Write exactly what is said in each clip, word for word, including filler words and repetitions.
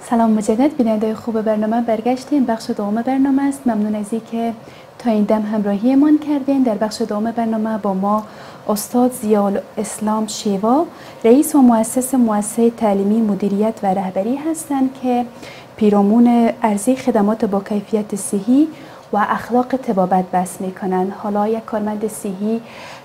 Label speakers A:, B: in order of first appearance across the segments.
A: سلام مجدد بیننده خوب برنامه، برگشتیم بخش دوم برنامه است. ممنون از اینکه تا این دم همراهیمان کردین. در بخش دوم برنامه با ما استاد ضیاءالاسلام شیوا، رئیس و مؤسس مؤسسه تعلیمی مدیریت و رهبری هستند که پیرامون عرضه خدمات با کیفیت صحی و اخلاق طبابت بحث میکنند. حالا یک کارمند صحی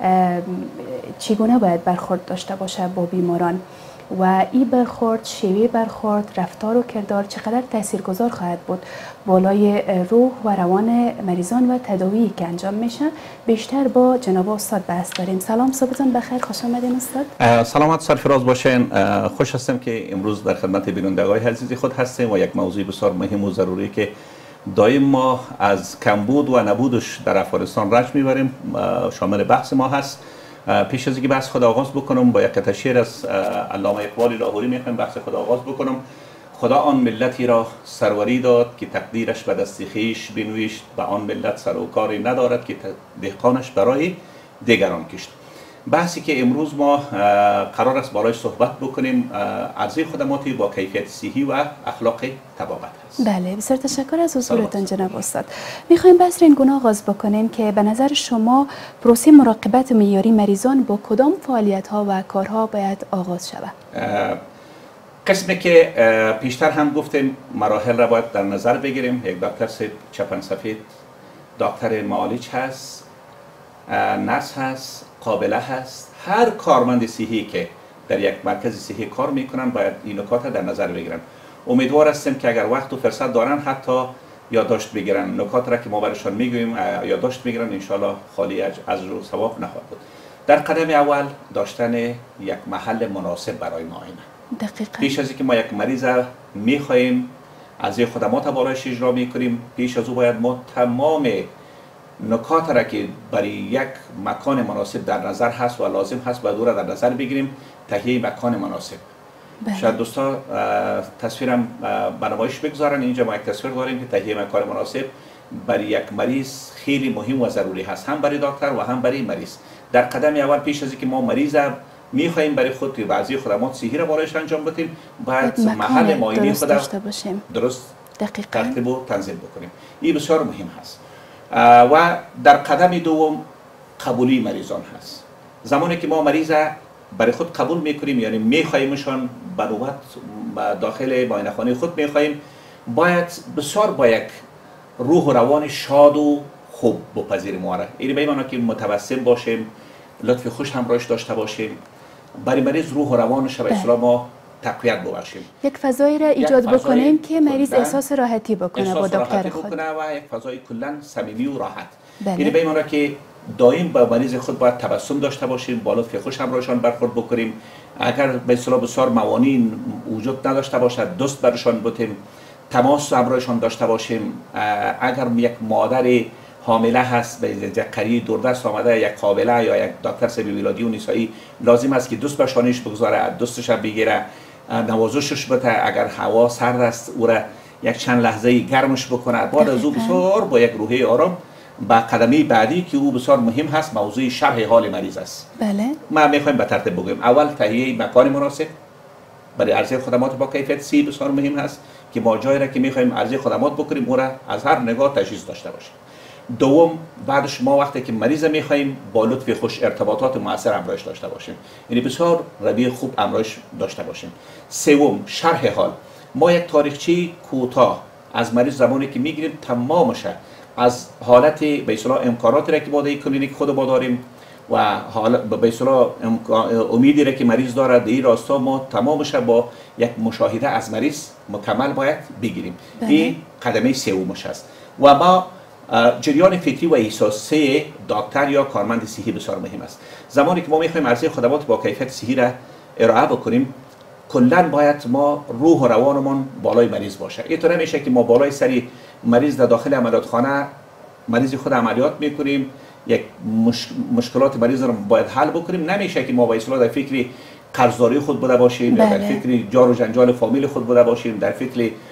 A: چگونه باید برخورد داشته باشه با بیماران و این برخورد، شیوه برخورد، رفتار و کردار چقدر تاثیرگذار خواهد بود بالای روح و روان مریضان و تداویی که انجام میشه، بیشتر با جناب استاد بحث داریم. سلام، صبحتون بخیر، خوش آمدین استاد.
B: سلامت سرفراز باشین. خوش هستم که امروز در خدمت بینندگان عزیز خود هستیم و یک موضوع بسیار مهم و ضروری که دایم ما از کمبود و نبودش در افغانستان رنج میبریم شامل بحث ما هست. پیش از اینکه بحث خود آغاز بکنم با یک قطعه شعر از علامه اقبال لاهوری میخوایم بحث خود آغاز بکنم. خدا آن ملتی را سروری داد که تقدیرش به دست خویش بنوشت، به آن ملت سر و کاری ندارد که دهقانش برای دیگران کشت. بحثی که امروز ما قرار است بالای صحبت بکنیم عرضه خدماتی با کیفیت صحی و اخلاق طبابت هست.
A: بله، بسیار تشکر از حضورتان جناب استاد. میخوایم بحث این گونه آغاز بکنیم که به نظر شما پروسه مراقبت معیاری مریضان با کدام فعالیت ها و کارها باید آغاز شود؟
B: قسمی که پیشتر هم گفتیم مراحل را باید در نظر بگیریم. یک دکتر چپن سفید، دکتر معالج هست، نرس هست، قابله هست. هر کارمند صحی که در یک مرکز صحی کار میکنن باید این نکات در نظر بگیرن. امیدوار هستیم که اگر وقت و فرصت دارن حتی یادداشت بگیرن. نکات را که ما برشان میگوییم یادداشت میگیرن، انشالله خالی از اجر و ثواب نخواهد بود. در قدم اول داشتن یک محل مناسب برای معاینه.
A: دقیقاً. پیش
B: از اینکه ما یک مریض میخواهیم از این خدمات بالایش اجرا میکنیم، پیش از او باید ما تمام نکات را که برای یک مکان مناسب در نظر هست و لازم هست باید او را در نظر بگیریم. تهیه مکان مناسب. بله. شاید دوستا تصویرم بنمایش بگذارن. اینجا ما یک تصویر داریم که تهیه مکان مناسب برای یک مریض خیلی مهم و ضروری هست، هم برای دکتر و هم برای مریض. در قدم اول پیش از اینکه ما مریض میخواهیم برای خود که بعضی خدمات صحی را برایش انجام بدیم، باید محل معاینه خود درست ترتیب و تنظیم بکنیم. این بسیار مهم هست. و در قدم دوم قبولی مریضان هست. زمانی که ما مریض برای خود قبول میکنیم، یعنی میخوایمشان به نوبت داخل معاینه خانه خود میخواییم، باید بسیار با یک روح و روان شاد و خوب بپذیریم. ما را این به معنی که متوسم باشیم، لطف خوش همراهش داشته باشیم، برای مریض روح و روانش به اصطلاح ما تقویت ببخشیم.
A: یک فضایی را ایجاد بکنیم که مریض احساس راحتی بکنه با دکتر خود
B: بکنه و یک فضای کلا صمیمی و راحت. یعنی به این معنی که دائم با مریض خود باید تبسم داشته باشیم، با لطف خوش همراهشان برخورد بکنیم. اگر به اصطلاح بسیار موانع وجود نداشته باشد دوست برشان بودیم، تماس همراهشان داشته باشیم. اگر یک مادر حامله هست به یک قریب دوردست آمده، یک قابله یا یک دکتر سبی ولادی و نسایی، لازم است که دوست به شانش بگذاره، دوستش بگیره، نوازشش بده. اگر هوا سرد است او را یک چند لحظه گرمش بکنه. بعد از او بسیار با یک روحیه آرام با قدمی بعدی که او بسیار مهم هست، موضوع شرح حال مریض است.
A: بله.
B: ما میخوایم به ترتیب بگویم. اول تهیه مکان مناسب برای عرضه خدمات با کیفیت سی بسیار مهم هست که ما جایی را که میخوایم عرضه خدمات بکنیم او را از هر نگاه تجهیز داشته باشیم. دوم، بعدش ما وقتی که مریض میخوایم با لطف خوش ارتباطات موثر همراهش داشته باشیم، یعنی بسیار روی خوب همراهش داشته باشیم. سوم، شرح حال. ما یک تاریخچه کوتاه از مریض زمانی که میگیریم تمامش از حالت به اصطلاح امکاناتی را که ما در کلینیک خود ما داریم و حالا به اصطلاح امیدی را که مریض داره در این راستا ما تمامش با یک مشاهده از مریض مکمل باید بگیریم. این قدمه سومش است. و ما جریان فکری و احساسی دکتر یا کارمند صحی بسیار مهم است. زمانی که ما میخوایم عرضه خدمات با کیفیت صحی را ارائه بکنیم، کلا باید ما روح و روانمون بالای مریض باشه. اینطور نمیشه که ما بالای سری مریض در داخل عملیات خانه مریض خود عملیات میکنیم، یک مش... مشکلات مریض را باید حل بکنیم. نمیشه که ما با اصطلاح در فکر قرضداری خود بوده باشیم،
A: بله.
B: در فکر جار و جنجال فامیل خود بوده باشیم، در فکر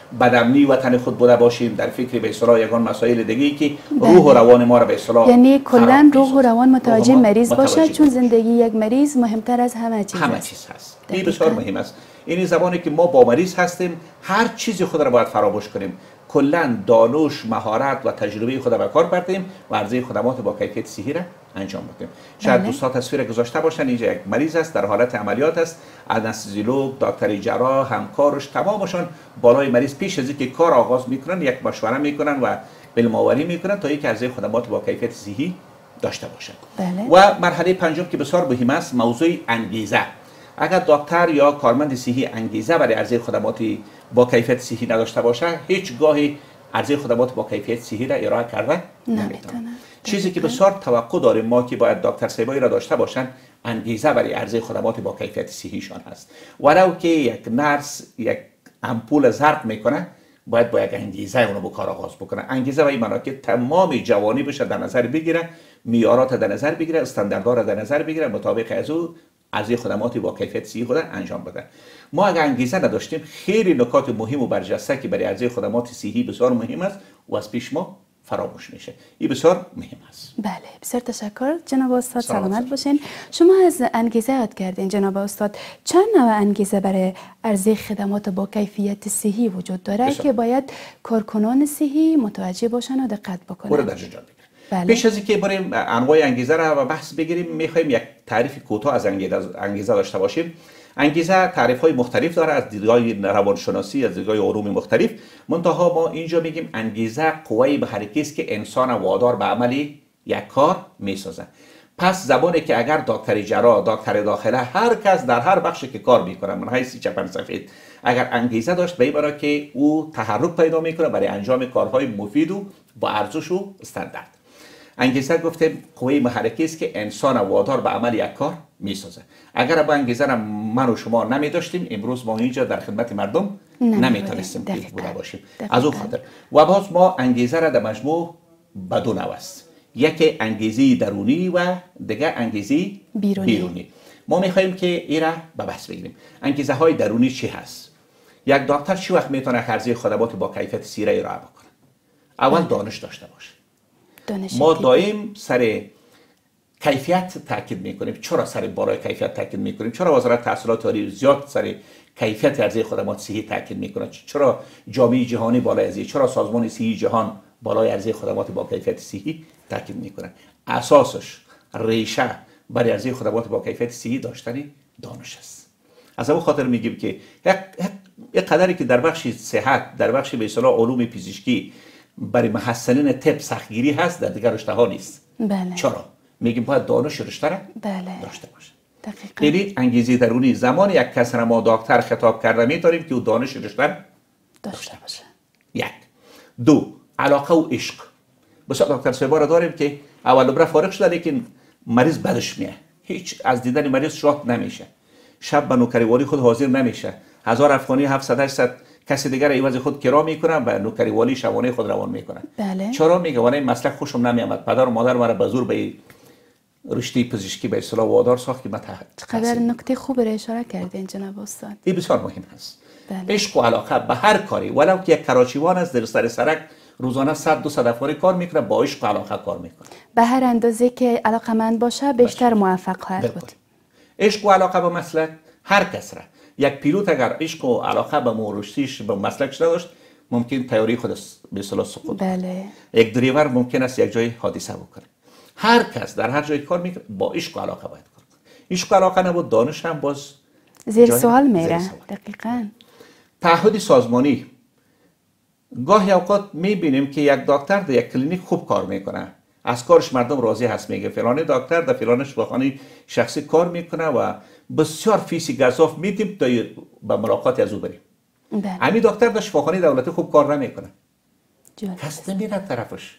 B: بدامنی وطن خود بوده باشیم، در فکر به اصطلاح یگان مسائل دیگه که روح و روان ما را به اصطلاح
A: یعنی کلا روح و روان متوجه
B: روح
A: مریض باشه،
B: متوجه
A: چون زندگی یک مریض مهمتر از همه چیز
B: همه
A: است.
B: چیز هست. این بسیار مهم است. این زمانی که ما با مریض هستیم هر چیزی خود را باید فراموش کنیم، کلا دانش، مهارت و تجربه خود را به کار بردیم و عرضه خدمات با کیفیت صحی را انجام بدیم. شاید دوستان تصویر گذاشته باشن اینجا یک مریض است، در حالت عملیات است، انستزیولوگ، دکتر جراح، همکارش تمامشان بالای مریض پیش از اینکه کار آغاز میکنن یک مشوره میکنن و علم‌آوری میکنن تا اینکه عرضه خدمات با کیفیت صحی داشته باشند.
A: بله.
B: و مرحله پنجم که بسیار مهم است، موضوع انگیزه. اگر دکتر یا کارمند صحی انگیزه برای عرضه خدمات با کیفیت صحی نداشته باشه، هیچ گاهی عرضه خدمات با کیفیت صحی را ارائه کرده نمیتونه. چیزی که بسیار توقع داریم ما که باید دکتر صاحبایی را داشته باشن، انگیزه برای عرضه خدمات با کیفیت صحیشان هست. ولو که یک نرس یک امپول زرق میکنه، باید با یک انگیزه اونو به کار آغاز بکنه. انگیزه به این معنی که تمام جوانی بشه در نظر بگیره، معیارات در نظر بگیره، استانداردها را در نظر بگیره، مطابق از او عرضه خدماتی با کیفیت صحی خود انجام بده. ما اگر انگیزه نداشتیم، خیلی نکات مهم و برجسته که برای عرضه خدمات صحی بسیار مهم است و از پیش ما فراموش میشه. این بسیار مهم است.
A: بله، بسیار تشکر جناب استاد، سلامت باشین. شما از انگیزه یاد کردین جناب استاد، چند نوع انگیزه برای عرضه خدمات با کیفیت صحی وجود داره بسیار. که باید کارکنان صحی متوجه باشن و دقت بکنن؟
B: در جا بله. پیش از اینکه بریم انواع انگیزه را بحث بگیریم، میخوایم یک تعریف کوتاه از انگیزه داشته باشیم. انگیزه تعریف های مختلف داره، از دیدگاه روانشناسی، از دیدگاه علوم مختلف. منتها ما اینجا میگیم انگیزه قوی به حرکتی است که انسان وادار به عمل یک کار میسازه. پس زبانی که اگر دکتر جراح، دکتر داخله، هر کس در هر بخشی که کار میکنه، من حیث چپن سفید، اگر انگیزه داشت به این معنی که او تحرک پیدا میکنه برای انجام کارهای مفید و با ارزش و استاندارد. انگیزه گفتیم قوی محرکی است که انسان وادار به عمل یک کار میسازه. اگر با انگیزه را من و شما نمی داشتیم، امروز ما اینجا در خدمت مردم نمیتونستیم بوده باشیم. از اون خاطر و باز ما انگیزه را در مجموع به دو نوع است. یکی انگیزه درونی و دیگه انگیزه بیرونی. بیرونی. ما میخوایم که این را به بحث بگیریم. انگیزه های درونی چی هست؟ یک دکتر چی وقت میتونه عرضه خدمات با کیفیت صحی ارائه بکنه؟ اول دانش داشته باشه. ما دائم سر کیفیت تاکید میکنیم. چرا سر بالای کیفیت تاکید میکنیم؟ چرا وزارت تحصیلات عالی زیاد سر کیفیت عرضه خدمات صحی تاکید میکنه؟ چرا جامعه جهانی بالای ازی؟ چرا سازمان صحی جهان بالای عرضه خدمات با کیفیت صحی تاکید میکنه؟ اساسش ریشه برای عرضه خدمات با کیفیت صحی داشتن دانش است. از همون خاطر میگیم که یک قدری که در بخش صحت، در بخش به اصطلاح علوم پزشکی برای محصلین طب سختگیری هست، در دیگر رشته ها نیست.
A: بله.
B: چرا؟ میگیم باید دانش رشته را
A: بله.
B: داشته باشه.
A: دقیقاً.
B: یعنی انگیزه درونی. زمان یک کس را ما دکتر خطاب کرده میتونیم که او دانش رشته
A: داشته باشه.
B: یک. دو، علاقه و عشق. بسیار دکتر صاحبا را داریم که اول برای فارغ شده لیکن مریض بدش میاد، هیچ از دیدن مریض شاد نمیشه، شب به نوکریوالی خود حاضر نمیشه، هزار افغانی هفتصد هشتصد کسی دیگر ایواز خود کرا میکنن و نوکریوالی شبانه خود روان میکنن.
A: بله.
B: چرا؟ میگه ولی مسلک خوشم نمیامد، پدر و مادر مرا به زور به رشته پزشکی به اصطلاح وادار ساخت که من
A: چقدر نکته خوب را اشاره کردین جناب استاد.
B: این بسیار مهم است.
A: بله.
B: عشق و علاقه به هر کاری، ولو که یک کراچیوان است در سر سرک روزانه صد دو صد افغانی کار میکنه، با عشق و علاقه کار میکنه.
A: به هر اندازه که علاقمند باشه بیشتر موفق خواهد بود.
B: عشق و علاقه به مسلک هر کس را. یک پیلوت اگر عشق و علاقه به مورشتیش به مسلکش نداشت، ممکن تیاری خود به اصطلاح سقوط.
A: بله.
B: یک دریور ممکن است یک جای حادثه بکنه. هر کس در هر جای کار میکنه با عشق و علاقه باید کار کنه. عشق و علاقه نبود، دانش هم باز
A: زیر سوال میره. دقیقاً.
B: تعهد سازمانی. گاهی اوقات میبینیم که یک دکتر در یک کلینیک خوب کار میکنه، از کارش مردم راضی هست، میگه فلانی دکتر در فلان شفاخانه شخصی کار میکنه و بسیار فیسی گزاف میدیم تا به ملاقات از او بریم. همین دکتر در شفاخانه دولتی خوب کار نمیکنه، کس نمیره طرفش.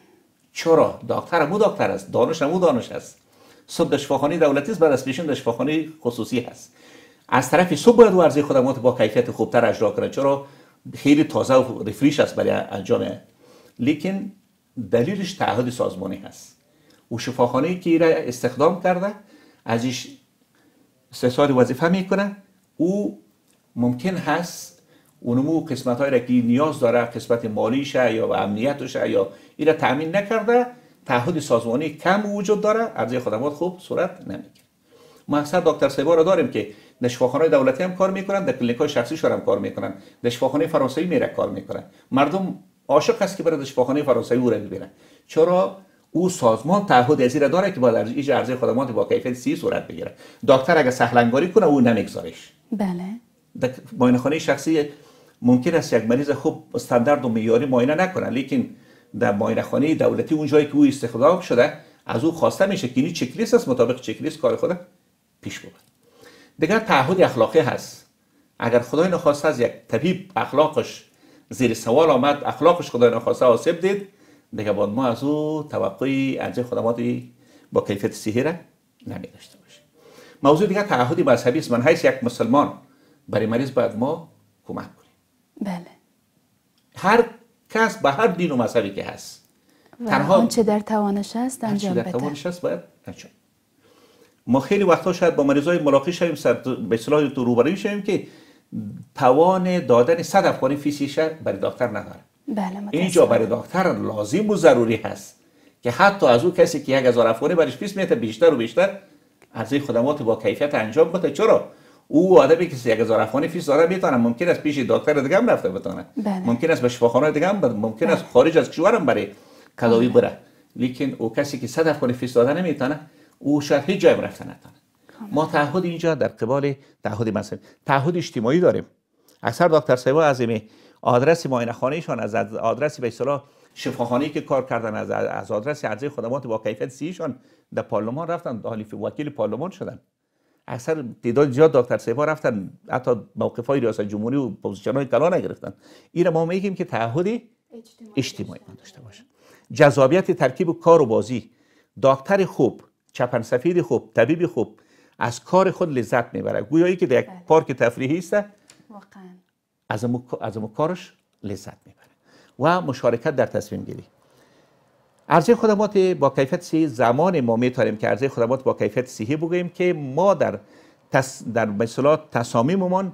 B: چرا؟ دکتر همو دکتر است، دانش همو دانش است. صبح در شفاخانه دولتی است، بعد از پیشون در شفاخانه خصوصی هست. از طرفی صبح باید او عرضه خدمات با کیفیت خوبتر اجرا کنه، چرا؟ خیلی تازه و ریفریش است برای انجام. لیکن دلیلش تعهد سازمانی هست. او شفاخانه‌ای که را استخدام کرده ازش سه سال وظیفه میکنه، او ممکن هست اونمو قسمت هایی را که نیاز داره، قسمت مالیشه یا امنیتشه یا اینا تامین نکرده، تعهد سازمانی کم وجود داره، عرضه خدمات خوب صورت نمیگیره. ما اکثر دکتر صاحبا را داریم که در شفاخانه دولتی هم کار میکنن، در کلینیکای شخصیشون هم کار میکنن، در شفاخانه فرانسوی میره کار میکنن. مردم عاشق است که بره در شفاخانه فرانسوی او را ببینن. چرا؟ او سازمان تعهد از این داره که باید ایجاد عرضه خدمات با کیفیت سی صورت بگیره. دکتر اگه سهلنگاری کنه او نمیگذارش.
A: بله.
B: در معاینه خانه شخصی ممکن است یک مریض خوب استاندارد و معیاری معاینه نکنه، لیکن در معاینه خانه دولتی اون جایی که او استخدام شده از او خواسته میشه که این چک لیست است، مطابق چک لیست کار خود پیش ببره. دیگر تعهد اخلاقی هست. اگر خدای نخواسته از یک طبیب اخلاقش زیر سوال آمد، اخلاقش خدای نخواسته آسیب دید، دیگه باید ما از او توقعی از خدماتی با کیفیت صحی را نمی‌داشته باشیم. موضوع دیگر تعهد مذهبی است. من حیث یک مسلمان برای مریض باید ما کمک کنیم.
A: بله.
B: هر کس به هر دین و مذهبی که هست،
A: تنها آنچه در توانش است انجام بده.
B: در توانش است باید انجام. ما خیلی وقتا شاید با مریضای ملاقات شویم، به اصطلاح تو روبروی شویم که توان دادن صد افغانی فیسیش برای دکتر نداره.
A: بله.
B: اینجا برای دکتر لازم و ضروری هست که حتی از اون کسی که یک هزار افغانی برش فیس میده بیشتر و بیشتر عرضه خدمات با کیفیت انجام بده. چرا؟ او آدمی که یک هزار افغانی فیس داره میتونه، ممکن است پیش دکتر دیگه هم رفته بتونه،
A: بله.
B: ممکن است به شفاخانه دیگه هم بره، ممکن است خارج از کشور هم برای کداوی بره، لیکن او کسی که صد افغانی فیس داده نمیتونه، او شاید هیچ جای رفته نتونه. ما تعهد اینجا در قبال تعهد مذهبی، تعهد اجتماعی داریم. اکثر دکتر صاحبا از این آدرس معاینه خانه‌شان، از آدرس به اصطلاح شفاخانه‌ای که کار کردن، از از آدرس عرضه خدمات با کیفیت سیشان در پارلمان رفتن، حالی وکیل پارلمان شدن. اکثر تعداد زیاد دکتر صاحبا رفتن حتی موقف‌های ریاست جمهوری و پوزیشن‌های کلا نگرفتن. این ما میگیم که تعهد اجتماعی, اجتماعی داشته باشه. جذابیت ترکیب کار و بازی. دکتر خوب، چپن سفید خوب، طبیب خوب از کار خود لذت میبره. گویایی که در یک پارک تفریحی است، واقعا از امو از امو کارش لذت میبره. و مشارکت در تصمیم گیری. عرضه خدمات با کیفیت صحی، زمان ما میتونیم که عرضه خدمات با کیفیت صحی بگوییم که ما در تس در مثلا تصامیممان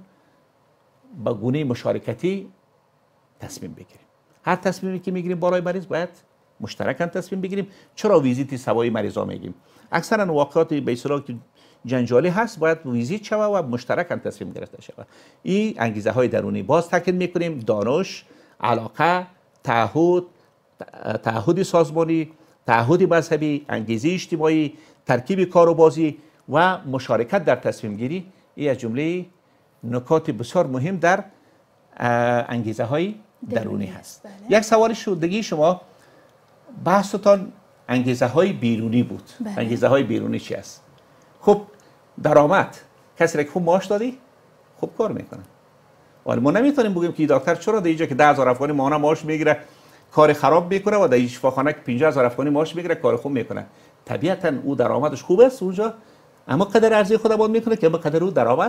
B: با گونه مشارکتی تصمیم بگیریم. هر تصمیمی که میگیریم برای مریض باید مشترکاً تصمیم بگیریم. چرا ویزیت سوای مریضا میگیم؟ اکثرا واقعات به اصطلاح که جنجالی هست باید ویزیت شوه و مشترکاً تصمیم گرفته شود. این انگیزه های درونی. باز تاکید میکنیم دانش، علاقه، تعهد، تعهد سازمانی، تعهد مذهبی، انگیزه اجتماعی، ترکیب کار و بازی و مشارکت در تصمیم گیری، این از جمله نکات بسیار مهم در انگیزه های درونی هست. بله. یک سوال دیگه شما بحثتان انگیزه های بیرونی بود. بله. انگیزه های بیرونی چی است؟ خب درآمد، کسی را که خوب معاش دادی خوب کار میکنه. ولی ما نمیتونیم بگیم که دکتر چرا در اینجا که ده هزار افغانی ماهانه معاش میگیره کار خراب میکنه و در این شفاخانه که پنجاه هزار افغانی معاش میگیره کار خوب میکنه. طبیعتا او درآمدش خوب است اونجا، اما قدر عرضه خدمات میکنه که اما قدر او درآمد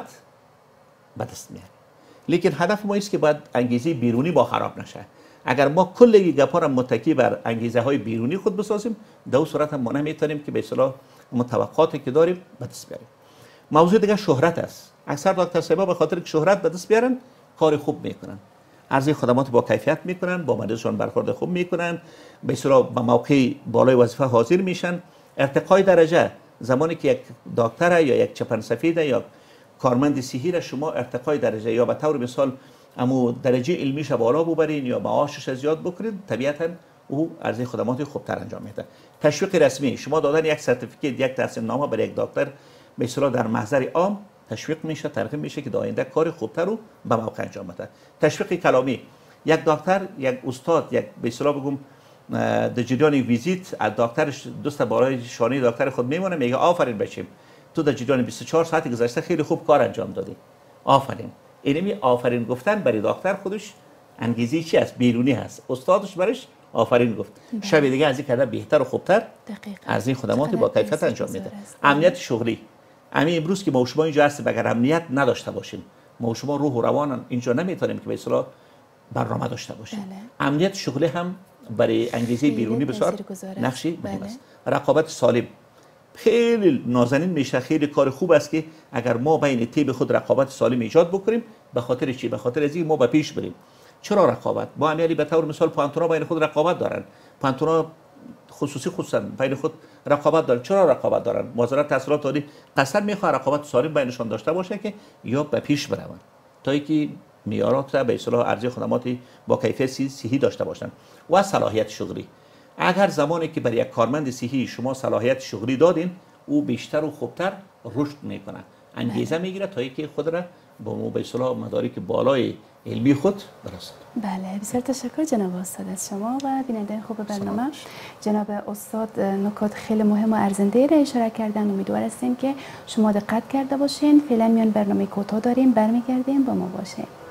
B: به دست میاره. لیکن هدف ما است که باید انگیزه بیرونی با خراب نشه. اگر ما کل گپا را متکی بر انگیزه های بیرونی خود بسازیم، در اون صورت هم ما نمیتونیم که به اصطلاح متوقعاتی که داریم به دست بیاریم. موضوع دیگه شهرت است. اکثر دکتر صاحبا به خاطر که شهرت به دست بیارن کار خوب میکنن، عرضه خدمات با کیفیت میکنن، با مریضشون برخورد خوب میکنن، به اصطلاح به موقع بالای وظیفه حاضر میشن. ارتقای درجه زمانی که یک دکتر یا یک چپن سفید یا کارمند صحی را شما ارتقای درجه یا به طور مثال امو درجه علمیش بالا ببرین یا معاشش زیاد بکنید، طبیعتا او عرضه خدمات خوبتر انجام میده. تشویق رسمی، شما دادن یک سرتیفیکیت، یک تصمیم نامه برای یک دکتر به اصطلاح در محضر عام تشویق میشه، ترغیب میشه که در آینده کار خوبتر رو به موقع انجام بده. تشویق کلامی، یک دکتر، یک استاد، یک به اصطلاح بگم در جریان ویزیت از دکترش دوست بالای شانه دکتر خود میمونه، میگه آفرین بچیم تو در جریان بیست و چهار ساعت گذشته خیلی خوب کار انجام دادی، آفرین. اینمی آفرین گفتن برای دکتر خودش انگیزه چی است؟ بیرونی هست. استادش برش آفرین گفت، شب دیگه از این کده بهتر و خوبتر از این خدمات با کیفیت انجام میده. امنیت شغلی، همین امروز که ما شما اینجا هستیم، اگر امنیت نداشته باشیم ما شما روح و روان اینجا نمیتونیم که به اصطلاح برنامه داشته باشیم. بله. امنیت شغلی هم برای انگیزه بیرونی بسیار نقشی مهم است. رقابت سالم، خیلی نازنین میشه، خیلی کار خوب است که اگر ما بین تیب خود رقابت سالم ایجاد بکنیم. به خاطر چی؟ به خاطر از اینکه ما به پیش بریم. چرا رقابت؟ با امیری به طور مثال پانتونا بین خود رقابت دارن، پانتونا خصوصی خصوصا بین خود رقابت دارن. چرا رقابت دارن؟ وزارت تحصیلات عالی قصد میخواد رقابت سالم بینشان داشته باشه که یا به پیش بروند تا اینکه معیارات به اصطلاح عرضه خدماتی با کیفیت صحی داشته باشند. و صلاحیت شغلی، اگر زمانی که برای یک کارمند صحی شما صلاحیت شغلی دادین، او بیشتر و خوبتر رشد میکنه، انگیزه میگیره تا اینکه خود را با به اصطلاح مدارک بالای علمی خود برسد.
A: بله، بسیار تشکر جناب استاد از شما و بیننده خوب برنامه. جناب استاد نکات خیلی مهم و ارزنده را اشاره کردن. امیدوار هستیم که شما دقت کرده باشین. فعلا میان برنامه کوتاه داریم، برمیگردیم با ما باشین.